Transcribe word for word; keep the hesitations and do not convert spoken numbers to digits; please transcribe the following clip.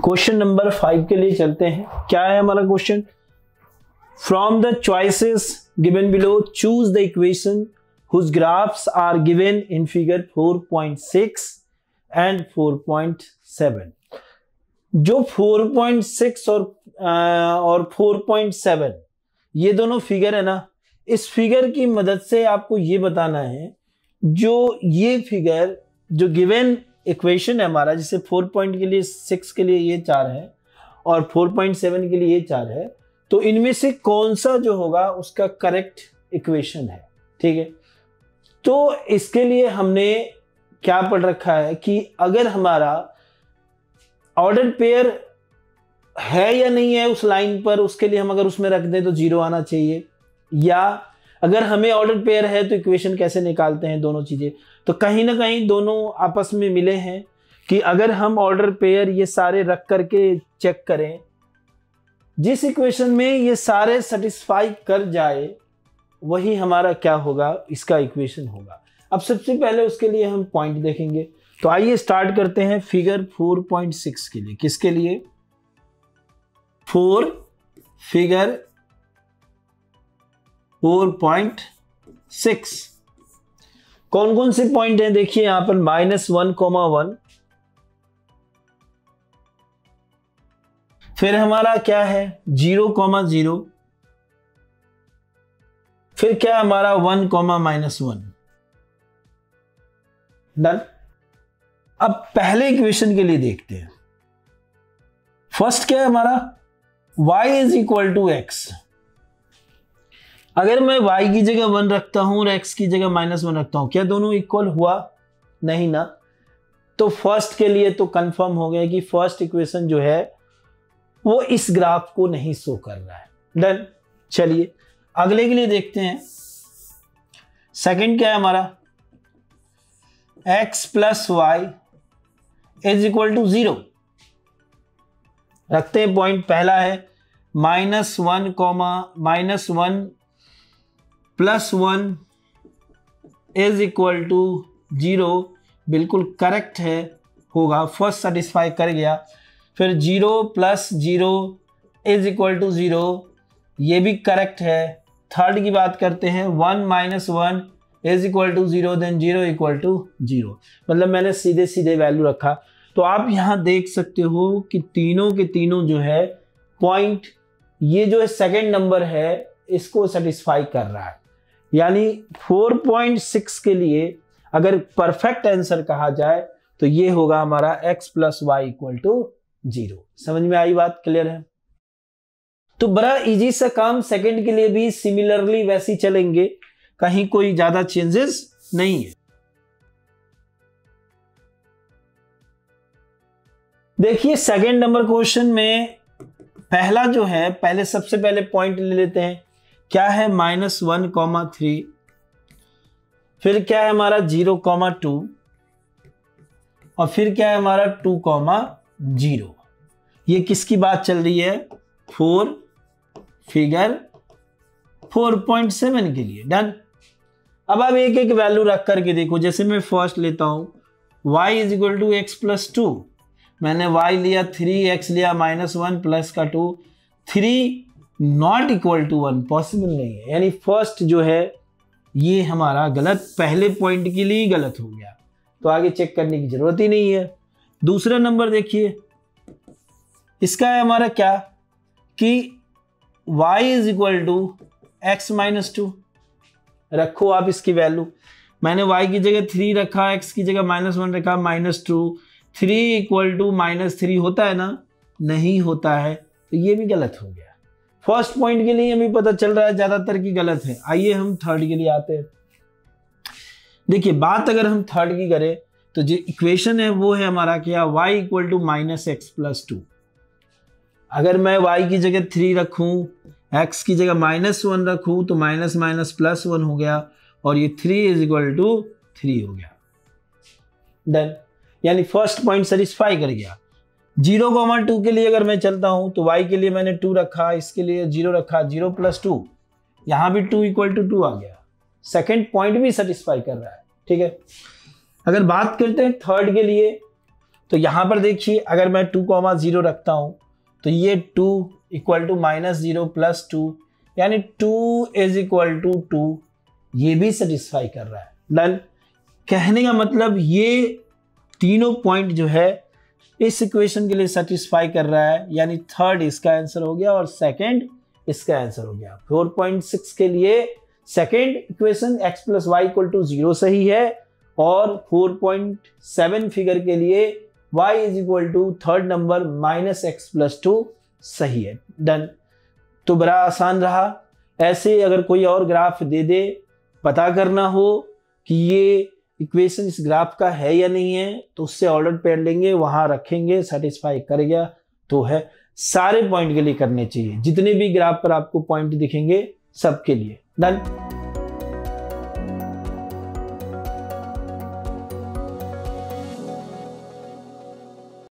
Question number five के लिए चलते हैं। क्या है हमारा question? From the choices given below choose the equation whose graphs are given in figure four point six and four point seven। जो four point six और और four point seven ये दोनों फिगर है ना, इस फिगर की मदद से आपको ये बताना है जो ये फिगर जो गिवन इक्वेशन है हमारा, जिसे फोर पॉइंट के लिए सिक्स के लिए ये चार है और फोर पॉइंट सेवन के लिए ये चार है, तो इनमें से कौन सा जो होगा उसका करेक्ट इक्वेशन है। ठीक है, तो इसके लिए हमने क्या पढ़ रखा है कि अगर हमारा ऑर्डर पेयर है या नहीं है उस लाइन पर, उसके लिए हम अगर उसमें रख दें तो जीरो आना चाहिए, या अगर हमें ऑर्डर पेयर है तो इक्वेशन कैसे निकालते हैं, दोनों चीजें तो कहीं ना कहीं दोनों आपस में मिले हैं कि अगर हम ऑर्डर पेयर ये सारे रख करके चेक करें, जिस इक्वेशन में ये सारे सेटिस्फाई कर जाए वही हमारा क्या होगा, इसका इक्वेशन होगा। अब सबसे पहले उसके लिए हम पॉइंट देखेंगे, तो आइए स्टार्ट करते हैं फिगर फोर पॉइंट सिक्स के लिए। किसके लिए? Four figure four point six. कौन कौन से पॉइंट हैं देखिए यहां पर, माइनस वन कोमा वन, फिर हमारा क्या है जीरो कोमा जीरो, फिर क्या हमारा one comma minus one. Done. अब पहले इक्वेशन के लिए देखते हैं। फर्स्ट क्या है हमारा, y is equal to x. अगर मैं y की जगह वन रखता हूं और x की जगह माइनस वन रखता हूं, क्या दोनों इक्वल हुआ? नहीं ना। तो फर्स्ट के लिए तो कंफर्म हो गया कि फर्स्ट इक्वेशन जो है वो इस ग्राफ को नहीं शो कर रहा है। डन। चलिए अगले के लिए देखते हैं। सेकंड क्या है हमारा, x plus y is equal to zero. रखते हैं पॉइंट। पहला है minus one comma minus one plus one is equal to zero, बिल्कुल करेक्ट है, होगा, फर्स्ट सेटिस्फाई कर गया। फिर zero plus zero is equal to zero, ये भी करेक्ट है। थर्ड की बात करते हैं, one minus one is equal to zero, then zero equal to zero, मतलब मैंने सीधे सीधे वैल्यू रखा। तो आप यहां देख सकते हो कि तीनों के तीनों जो है पॉइंट, ये जो है सेकेंड नंबर है इसको सेटिस्फाई कर रहा है। यानी फोर पॉइंट सिक्स के लिए अगर परफेक्ट आंसर कहा जाए तो ये होगा हमारा x plus y equal to zero. समझ में आई बात? क्लियर है? तो बड़ा इजी सा काम सेकंड के लिए भी सिमिलरली वैसी चलेंगे, कहीं कोई ज्यादा चेंजेस नहीं है। देखिए सेकंड नंबर क्वेश्चन में पहला जो है, पहले सबसे पहले पॉइंट ले लेते हैं। क्या है माइनस वन कॉमा थ्री, फिर क्या है हमारा जीरो कॉमा टू, और फिर क्या है हमारा टू कॉमा जीरो। ये किसकी बात चल रही है? Four figure four point seven के लिए। डन। अब आप एक एक वैल्यू रख करके देखो। जैसे मैं फर्स्ट लेता हूं y is equal to x plus two, मैंने y लिया थ्री, x लिया माइनस वन प्लस का two, three not equal to one, possible नहीं है। यानी फर्स्ट जो है ये हमारा गलत, पहले पॉइंट के लिए ही गलत हो गया, तो आगे चेक करने की जरूरत ही नहीं है। दूसरा नंबर देखिए, इसका है हमारा क्या कि y is equal to x minus two. रखो आप इसकी वैल्यू, मैंने y की जगह थ्री रखा, x की जगह माइनस वन रखा, minus two, three equal to minus three होता है ना? नहीं होता है, तो ये भी गलत हो गया। फर्स्ट पॉइंट के लिए हमें पता चल रहा है ज्यादातर की गलत है। आइए हम थर्ड के लिए आते हैं। देखिए बात अगर हम थर्ड की करें तो जो इक्वेशन है वो है हमारा क्या, y equal to minus x plus two. अगर मैं y की जगह थ्री रखूं, x की जगह माइनस वन रखूं, तो माइनस माइनस प्लस वन हो गया, और ये three is equal to three हो गया। डन। यानी फर्स्ट पॉइंट सेटिस्फाई कर गया। जीरो कॉमा टू के लिए अगर मैं चलता हूं तो y के लिए मैंने टू रखा, इसके लिए जीरो रखा, जीरो प्लस टू, यहां भी टू इक्वल टू टू आ गया। सेकेंड पॉइंट भी सेटिस्फाई कर रहा है। ठीक है। अगर बात करते हैं थर्ड के लिए, तो यहां पर देखिए अगर मैं टू कॉमा जीरो रखता हूं तो ये two equal to minus zero plus two, यानी two is equal to two, ये भी सेटिस्फाई कर रहा है। डन। कहने का मतलब ये तीनों पॉइंट जो है इस इक्वेशन के लिए सेटिस्फाई कर रहा है, यानी थर्ड इसका आंसर हो गया और सेकंड इसका आंसर हो गया। फोर पॉइंट सिक्स के लिए second equation x plus y equal to zero सही है, और फोर पॉइंट सेवन फिगर के लिए y is equal to third number minus x plus two सही है। डन। तो बड़ा आसान रहा। ऐसे अगर कोई और ग्राफ दे दे, पता करना हो कि ये इक्वेशन इस ग्राफ का है या नहीं है, तो उससे ऑर्डर पेयर लेंगे, वहां रखेंगे, सेटिस्फाई कर गया तो है। सारे पॉइंट के लिए करने चाहिए, जितने भी ग्राफ पर आपको पॉइंट दिखेंगे सबके लिए। डन।